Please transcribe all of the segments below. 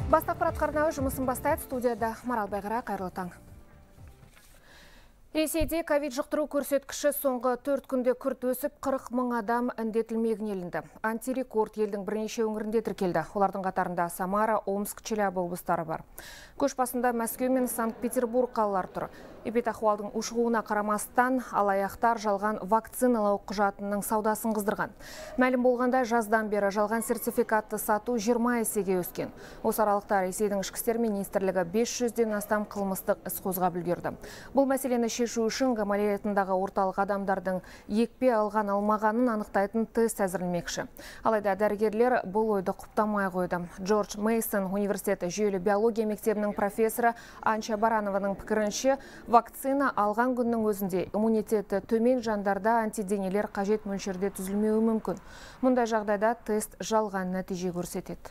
Басты ақпарат арнауы жұмысын бастайды. Студияда Марал Байғара, қайырлы таң. Ресейде ковид жұқтыру көрсеткіші соңғы 4 күнде күрт өсіп, 40 мың адам індетілмегін елінді. Антирекорд елдің бірнеше өңірінде тіркелді. Олардың қатарында Самара, Омск, Челябі облыстары бар. Көш басында Мәскеу мен Санкт-Петербург қалалары тұр. Эпидахуалдың ушығуына қарамастан алаяқтар жалған вакциналау құжатының саудасын қыздырған. Мәлім болғанда жаздан бері жалған сертификатты сату 20 есеге өскен. Осы аралықта Ресейдің ішкі істер министрлігі 500-ден астам қылмыстық іс қозғап үлгерді. Бұл мәселені шешу үшін Гамалей атындағы орталық адамдардың екпе алған алмағанын анықтайтын тест әзірлемекші. Алайда дәрігерлер бұл ойды құптамай қойды. Джордж Мейсон университеті жүйелі биология мектебінің профессоры Анча Баранованың пікірінше, вакцина алған күннің өзінде иммунитеті төмен жандарда антиденелер қажет мөлшерде түзілмеуі мүмкін. Мұндай жағдайда тест жалған нәтиже көрсетеді.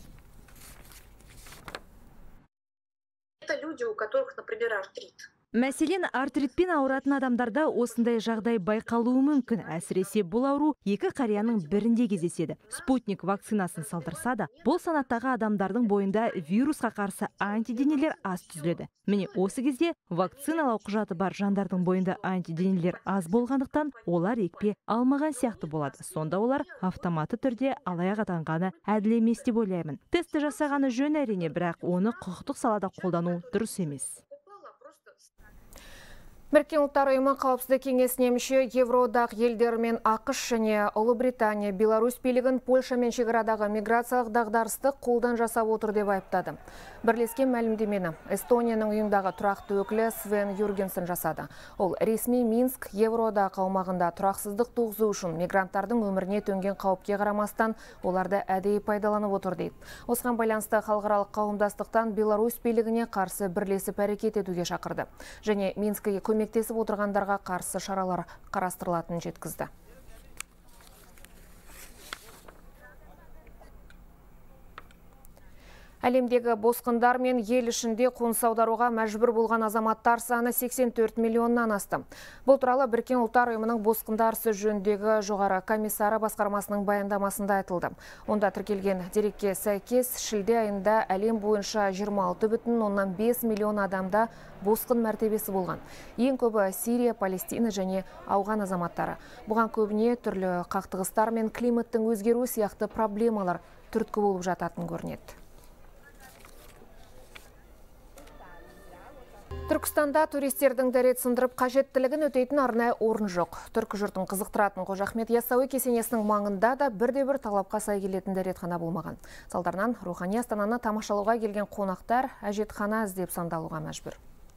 Это люди, у которых, например, артрит. Мәселен, артритпен ауыратын адамдарда осындай жағдай байқалуы мүмкін. Әсіресе бұл ауру екі қарияның бірінде кездеседі. Спутник вакцинасын салдырса да, бұл санаттағы адамдардың бойында вирусқа қарсы антиденелер аз түзіледі. Міне осы кезде вакциналау құжаты бар жандардың бойында антиденелер аз болғандықтан, олар екпе алмаған сияқты болады. Сонда олар автоматты түрде алаяқ атанғаны әділ емес деп ойлаймын. Тестті жасағаны жөн әрине, бірақ оны құқықтық салада қолдану дұрыс емес. Біріккен ұлттар ұйымы қауіпсіздік кеңесіне мүше Евроодақ елдері мен ақш және Ұлыбритания, Беларусь билігін Польша мен шекарадағы миграциялық дағдарысты қолдан жасап отыр деп айыптады. Бірлескен мәлімдемені Эстонияның ұйымдағы тұрақты өкілі Свен Юргенсен жасады. Ол ресми Минск Евроодақ аумағында тұрақсыздық туғызу үшін мигранттардың өміріне төнген қауіпке қарамастан оларды әдейі пайдаланып отыр дейді. Осыған байланысты халықаралық қауымдастықтан Беларусь билігіне қарсы бірлесіп әрекет етуге шақырды. Және Минскіге көмектесіп отырғандарға қарсы шаралар қарастырылатынын жеткізді. Әлемдегі босқындар мен ел ішінде қоныс аударуға мәжбүр болған азаматтар саны 84 миллионнан асты. Бұл туралы Біріккен ұлттар ұйымының босқындар ісі жөніндегі жоғары комиссары басқармасының баяндамасында айтылды. Онда тіркелген дерекке сәйкес шілде айында әлем бойынша 26,5 миллион адамда босқын мәртебесі болған. Ең көбі Сирия, Палестина және ауған азаматтары. Бұған көбіне түрлі қақтығыстар мен климаттың өзгеруі сияқты проблемалар түрткі болып жататын көрінеді. Түркістанда туристердің дәрет сындырып қажеттілігін өтейтін арнайы орын жоқ. Түркі жұртын қызықтыратын Қожа Ахмет Яссауи кесенесінің маңында да бірде-бір талапқа сай келетін дәретхана болмаған. Салдарынан рухани астананы тамашалауға келген қонақтар әжетхана іздеп сандалуға мәжбүр.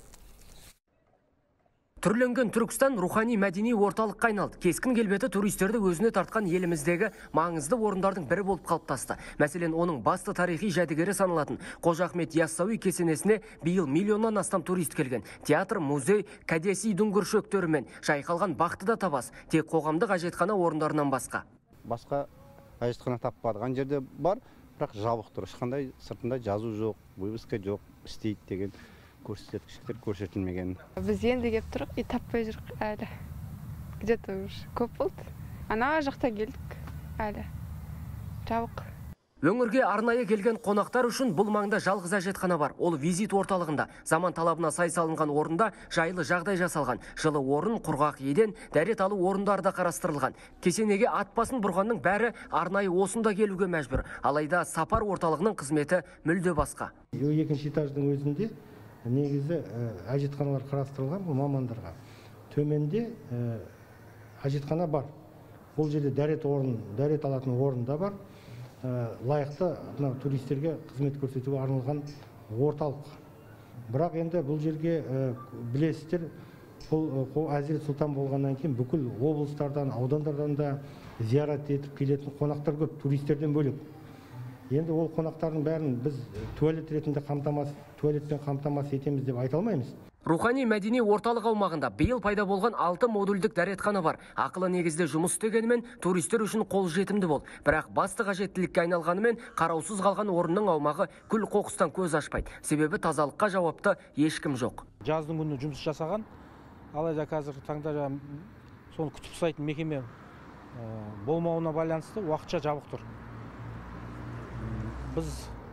Түрленген Түркістан рухани мәдени орталыққа айналды. Кескін келбеті туристерді өзіне тартқан еліміздегі маңызды орындардың бірі болып қалыптасты. Мәселен, оның басты тарихи жәдігері саналатын Қожа Ахмет Яссауи кесенесіне биыл миллионнан астам турист келген. Театр, музей, кәдесый дүңгіршектерімен жайқалған бақты да табас. Тек қоғамдық әжетхана орындарынан басқа. Басқа әжетхана таппадыған жерде бар, бірақ жабық тұр. Ешқандай сыртында жазу жоқ, вывеска жоқ, істейді деген көрсеткіштер көрсетілмеген. Біз енді кеп тұрық, таппай жүрік әлі. Где-то көп болды. Ана жақта келдік әлі. Жабық. Өңірге арнайы келген қонақтар үшін бұл маңда жалғыз әжетхана бар. Ол визит орталығында. Заман талабына сай салынған орында жайлы жағдай жасалған. Жылы орын, құрғақ еден, дәрет алу орындары да қарастырылған. Кесенеге ат басын бұрғанның бәрі арнайы осында келуге мәжбүр. Алайда сапар орталығының қызметі мүлде басқа. Екінші этаждың өзінде негізі әжетханалар қарастырылған бұл мамандарға. Төменде әжетхана бар. Бұл жерде дәрет алатын орын да бар. Лайықты туристерге қызмет көрсетуге арналған орталық. Бірақ енді бұл жерге білесіздер, бұл Әзірет Сұлтан болғаннан кейін бүкіл облыстардан, аудандардан да зиярат етіп келетін қонақтар көп, туристерден бөлек. Енді ол қонақтардың бәрін біз туалетпен қамтамасыз етеміз деп айта алмаймыз. Рухани мәдени орталық аумағында биыл пайда болған 6 модульдік дәретхана бар. Ақылы негізде жұмыс істегенімен туристер үшін қол жетімді бол. Бірақ басты қажеттілікке айналғанымен қараусыз қалған орынның аумағы күл қоқыстан көз ашпайды. Себебі тазалыққа жауапты ешкім жоқ. Жаздың күні жұмыс жасаған, алайда қазіргі таңда соны күтіп ұстайтын мекеме болмауына байланысты уақытша жабық тұр. Біз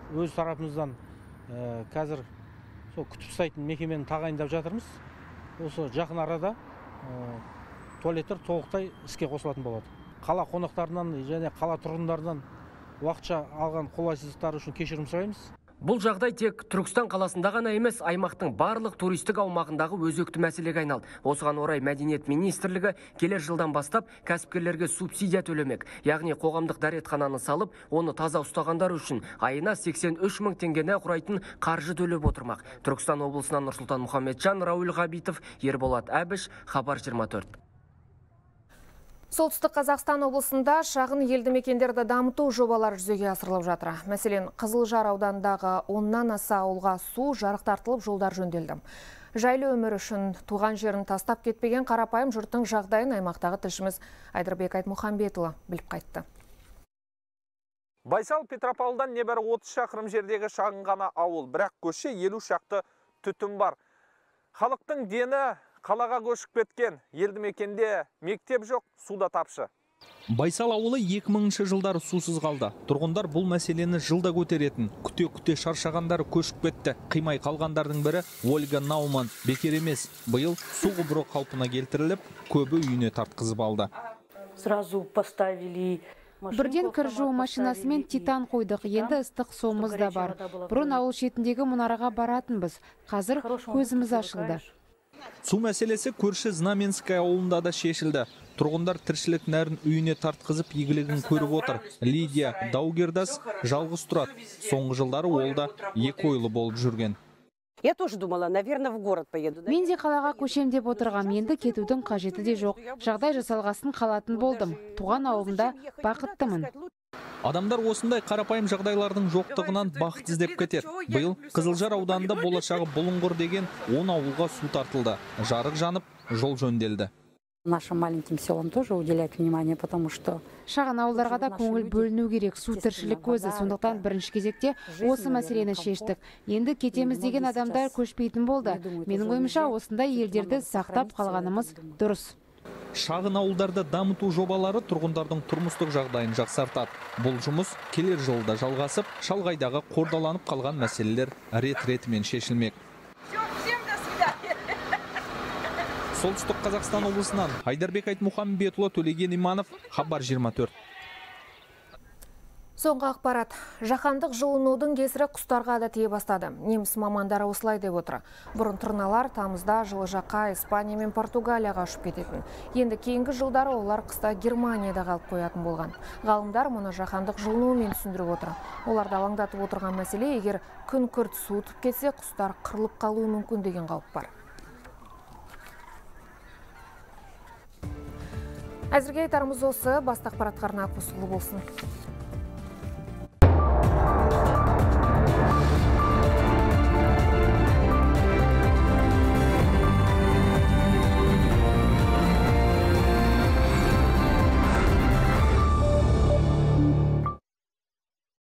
өз тарапымыздан қазір сол күтіп ұстайтын мекемені тағайындап жатырмыз. Осы жақын арада туалеттер толықтай іске қосылатын болады. Қала қонақтарынан және қала тұрғындарынан уақытша алған қолайсыздықтар үшін кешірім сұраймыз. Бұл жағдай тек Түркістан қаласында ғана емес, аймақтың барлық туристік аумағындағы өзекті мәселеге айналды. Осыған орай Мәдениет министрлігі келер жылдан бастап кәсіпкерлерге субсидия төлемек. Яғни қоғамдық дәретхананы салып, оны таза ұстағандар үшін айына 83 мың теңгені құрайтын қаржы төлеп отырмақ. Түркістан облысынан Нұрсұлтан Мұхамеджан, Рауль Ғабитов, Ерболат Әбіш, Хабар 24. Солтүстік Қазақстан облысында шағын елді мекендерді дамыту жобалары жүзеге асырылып жатыр. Мәселен, Қызылжар ауданындағы 10-нан аса ауылға су, жарық тартылып, жолдар жөнделді. Жайлы өмір үшін туған жерін тастап кетпеген қарапайым жұрттың жағдайын аймақтағы тілшіміз Айдырбек Айтмұхамбетұлы біліп қайтты. Байсал Петропавлдан небәрі 30 шақырым жердегі шағын ғана ауыл, бірақ көше 50 шақты түтін бар. Халықтың дені қалаға көшіп кеткен, елді мекенде мектеп жоқ, суда тапшы. Байсал ауылы 2000 жылдары сусыз қалды. Тұрғындар бұл мәселені жылда көтеретін. Күте-күте шаршағандары көшіп кетті. Қимай қалғандардың бірі Ольга Науман. Бекер емес, биыл су құбыры қалпына келтіріліп, көбі үйіне тартқызып алды. Сразу поставили Бірден кір жуу машинасымен титан қойдық, енді ыстық суымыз да бар. Бұрын ауыл шетіндегі мұнараға баратынбыз. Қазір көзіміз ашылды. Су мәселесі көрші Знаменская ауылында да шешілді. Тұрғындар тіршілік нәрін үйіне тартқызып игілігін көріп отыр. Лидия Даугердас жалғыз тұрады. Соңғы жылдары ол да екі ойлы болып жүрген. Я тоже думала, наверное, в город поеду. Мен де қалаға көшем деп отырғам, енді кетудің қажеті де жоқ. Жағдай жасалғасын қалатын болдым. Туған ауылымда бақыттымын. Адамдар осындай қарапайым жағдайлардың жоқтығынан бақыт іздеп кетеді. Биыл Қызылжар ауданында болашағы бұлыңғыр деген 10 ауылға су тартылды. Жарық жанып, жол жөнделді. Нашим маленьким селам тоже уделять внимание, потому что шағын ауылдарға да көңіл бөліну керек. Су тіршілік көзі. Сондықтан бірінші кезекте осы мәселені шештік. Енді кетеміз деген адамдар көшпейтін болды. Менің ойымша осындай елдерді сақтап қалғанымыз дұрыс. Шағын ауылдарды дамыту жобалары тұрғындардың тұрмыстық жағдайын жақсартады. Бұл жұмыс келер жылда жалғасып, шалғайдағы қордаланып қалған мәселелер рет-ретімен шешілмек. Солтүстік Қазақстан облысынан Айдарбек Айтмұхамбетұлы, Төлеген Иманов, Хабар 24. Соңғы ақпарат. Жаһандық жылынудың кесірі құстарға да тие бастады. Неміс мамандары осылай деп отыр. Бұрын тырналар тамызда жылыжаққа Испания мен Португалияға ұшып кететін. Енді кейінгі жылдары олар қыста Германияда қалып қоятын болған. Ғалымдар мұны жаһандық жылынуымен түсіндіріп отыр. Оларды алаңдатып отырған мәселе, егер күн күрт суытып кетсе, құстар қырылып қалуы мүмкін деген қауіп бар. Әзірге айтарымыз осы. Басты ақпаратқа арнап осылы болсын.